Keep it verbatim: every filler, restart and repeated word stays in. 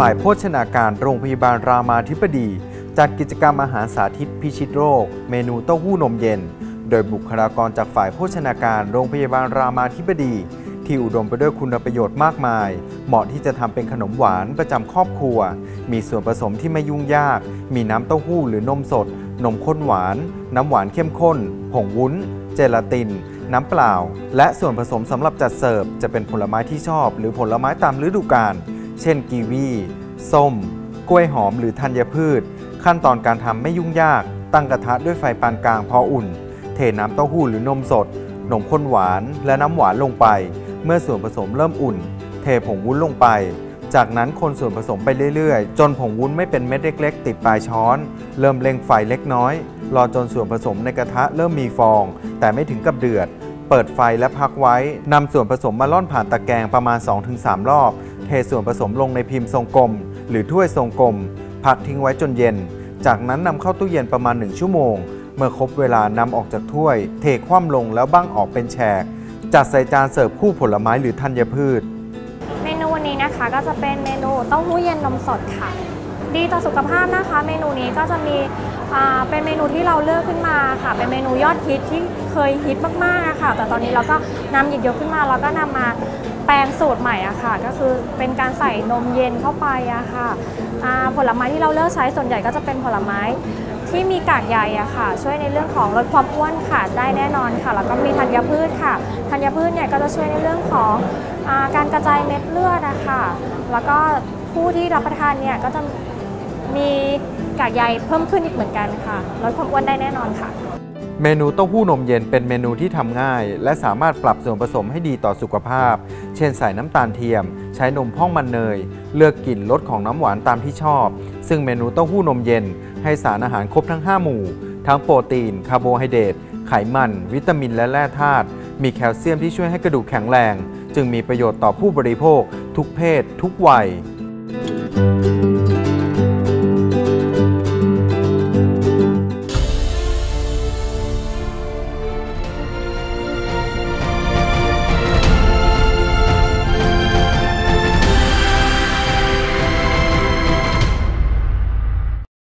ฝ่ายโภชนาการโรงพยาบาลรามาธิบดีจัดกิจกรรมอาหารสาธิตพิชิตโรคเมนูเต้าหู้นมเย็นโดยบุคลากรจากฝ่ายโภชนาการโรงพยาบาลรามาธิบดีที่อุดมไปด้วยคุณประโยชน์มากมายเหมาะที่จะทำเป็นขนมหวานประจำครอบครัวมีส่วนผสมที่ไม่ยุ่งยากมีน้ำเต้าหู้หรือนมสดนมข้นหวานน้ำหวานเข้มข้นผงวุ้นเจลาตินน้ำเปล่าและส่วนผสมสำหรับจัดเสิร์ฟจะเป็นผลไม้ที่ชอบหรือผลไม้ตามฤดูกาลเช่นกีวีส้มกล้วยหอมหรือธัญพืชขั้นตอนการทำไม่ยุ่งยากตั้งกระทะด้วยไฟปานกลางพออุ่นเทน้ำเต้าหู้หรือนมสดนมข้นหวานและน้ำหวานลงไปเมื่อส่วนผสมเริ่มอุ่นเทผงวุ้นลงไปจากนั้นคนส่วนผสมไปเรื่อยๆจนผงวุ้นไม่เป็นเม็ดเล็กๆติดปลายช้อนเริ่มเร่งไฟเล็กน้อยรอจนส่วนผสมในกระทะเริ่มมีฟองแต่ไม่ถึงกับเดือดเปิดไฟและพักไว้นำส่วนผสมมาล่อนผ่านตะแกรงประมาณ สองถึงสาม รอบเทส่วนผสมลงในพิมพ์ทรงกลมหรือถ้วยทรงกลมพักทิ้งไว้จนเย็นจากนั้นนำเข้าตู้เย็นประมาณหนึ่งชั่วโมงเมื่อครบเวลานำออกจากถ้วยเทคว่ำลงแล้วบั้งออกเป็นแฉกจัดใส่จานเสิร์ฟคู่ผลไม้หรือธัญพืชเมนูวันนี้นะคะก็จะเป็นเมนูเต้าหู้เย็นนมสดค่ะดีต่อสุขภาพนะคะเมนูนี้ก็จะมีเป็นเมนูที่เราเลือกขึ้นมาค่ะเป็นเมนูยอดฮิตที่เคยฮิตมากๆค่ะแต่ตอนนี้เราก็นำหยิบยกขึ้นมาแล้วก็นำมาแปลงสูตรใหม่อะค่ะก็คือเป็นการใส่นมเย็นเข้าไปอะค่ะผลไม้ที่เราเลือกใช้ส่วนใหญ่ก็จะเป็นผลไม้ที่มีกากใยอะค่ะช่วยในเรื่องของลดความอ้วนค่ะได้แน่นอนค่ะแล้วก็มีธัญพืชค่ะธัญพืชเนี่ยก็จะช่วยในเรื่องของอาการกระจายเม็ดเลือดอะค่ะแล้วก็ผู้ที่รับประทานเนี่ยก็จะมีกากใยเพิ่มขึ้นอีกเหมือนกันค่ะลดความอ้วนได้แน่นอนค่ะเมนูเต้าหู้นมเย็นเป็นเมนูที่ทำง่ายและสามารถปรับส่วนผสมให้ดีต่อสุขภาพเช่นใส่น้ำตาลเทียมใช้นมพ่องมันเนยเลือกกลิ่นรสของน้ำหวานตามที่ชอบซึ่งเมนูเต้าหู้นมเย็นให้สารอาหารครบทั้งห้าหมู่ทั้งโปรตีนคาร์โบไฮเดรตไขมันวิตามินและแร่ธาตุมีแคลเซียมที่ช่วยให้กระดูกแข็งแรงจึงมีประโยชน์ต่อผู้บริโภคทุกเพศทุกวัย